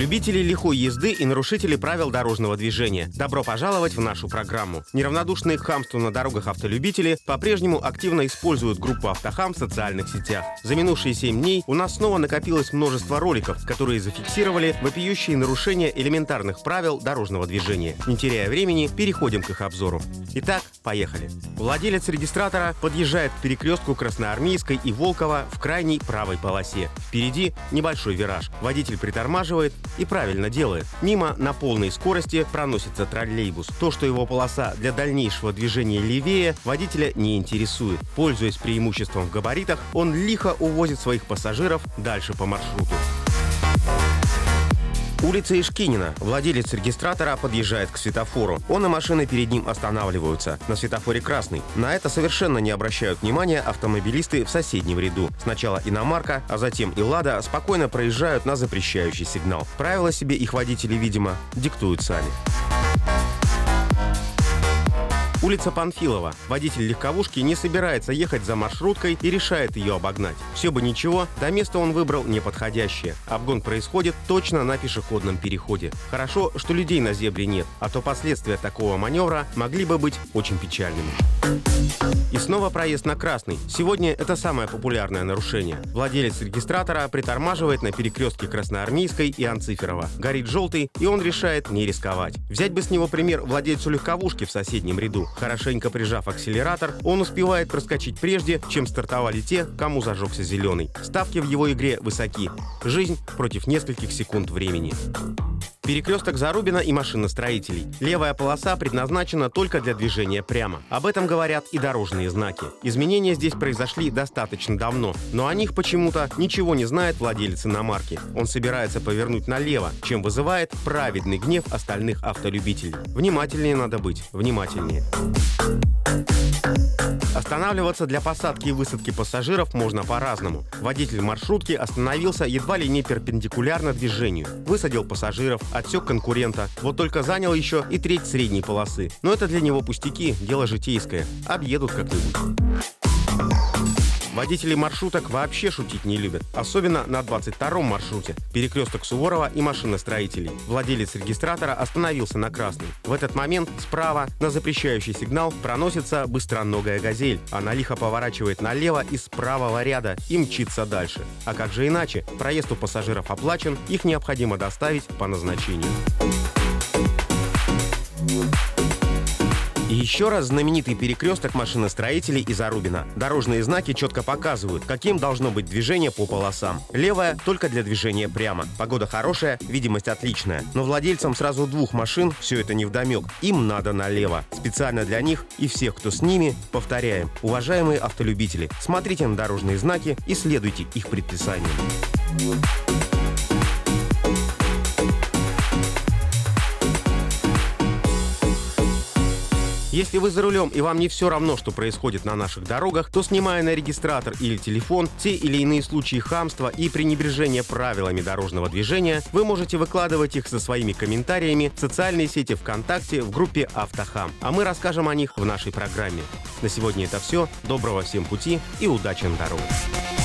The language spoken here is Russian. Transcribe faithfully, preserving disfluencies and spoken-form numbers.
Любители лихой езды и нарушители правил дорожного движения, добро пожаловать в нашу программу. Неравнодушные к хамству на дорогах автолюбители по-прежнему активно используют группу «Автохам» в социальных сетях. За минувшие семь дней у нас снова накопилось множество роликов, которые зафиксировали вопиющие нарушения элементарных правил дорожного движения. Не теряя времени, переходим к их обзору. Итак, поехали. Владелец регистратора подъезжает к перекрестку Красноармейской и Волкова в крайней правой полосе. Впереди небольшой вираж. Водитель притормаживает и правильно делает. Мимо на полной скорости проносится троллейбус. То, что его полоса для дальнейшего движения левее, водителя не интересует. Пользуясь преимуществом в габаритах, он лихо увозит своих пассажиров дальше по маршруту. Улица Ишкинина. Владелец регистратора подъезжает к светофору. Он и машины перед ним останавливаются. На светофоре красный. На это совершенно не обращают внимания автомобилисты в соседнем ряду. Сначала иномарка, а затем и «Лада» спокойно проезжают на запрещающий сигнал. Правила себе их водители, видимо, диктуют сами. Улица Панфилова. Водитель легковушки не собирается ехать за маршруткой и решает ее обогнать. Все бы ничего, до места он выбрал неподходящее. Обгон происходит точно на пешеходном переходе. Хорошо, что людей на зебре нет, а то последствия такого маневра могли бы быть очень печальными. И снова проезд на красный. Сегодня это самое популярное нарушение. Владелец регистратора притормаживает на перекрестке Красноармейской и Анциферова. Горит желтый, и он решает не рисковать. Взять бы с него пример владельцу легковушки в соседнем ряду. Хорошенько прижав акселератор, он успевает проскочить прежде, чем стартовали те, кому зажегся зеленый. Ставки в его игре высоки. Жизнь против нескольких секунд времени. Перекресток Зарубина и машиностроителей. Левая полоса предназначена только для движения прямо. Об этом говорят и дорожные знаки. Изменения здесь произошли достаточно давно, но о них почему-то ничего не знает владелец иномарки. Он собирается повернуть налево, чем вызывает праведный гнев остальных автолюбителей. Внимательнее надо быть, внимательнее. Останавливаться для посадки и высадки пассажиров можно по-разному. Водитель маршрутки остановился едва ли не перпендикулярно движению. Высадил пассажиров, отсек конкурента, вот только занял еще и треть средней полосы. Но это для него пустяки, дело житейское. Объедут как-нибудь. Водители маршруток вообще шутить не любят, особенно на двадцать втором маршруте, перекресток Суворова и машиностроителей. Владелец регистратора остановился на красный. В этот момент справа на запрещающий сигнал проносится быстроногая «Газель». Она лихо поворачивает налево из правого ряда и мчится дальше. А как же иначе? Проезд у пассажиров оплачен, их необходимо доставить по назначению. И еще раз знаменитый перекресток машиностроителей и Зарубина. Дорожные знаки четко показывают, каким должно быть движение по полосам. Левая только для движения прямо. Погода хорошая, видимость отличная. Но владельцам сразу двух машин все это невдомек. Им надо налево. Специально для них и всех, кто с ними, повторяем. Уважаемые автолюбители, смотрите на дорожные знаки и следуйте их предписаниям. Если вы за рулем и вам не все равно, что происходит на наших дорогах, то, снимая на регистратор или телефон те или иные случаи хамства и пренебрежения правилами дорожного движения, вы можете выкладывать их со своими комментариями в социальные сети ВКонтакте в группе «Автохам». А мы расскажем о них в нашей программе. На сегодня это все. Доброго всем пути и удачи на дорогах.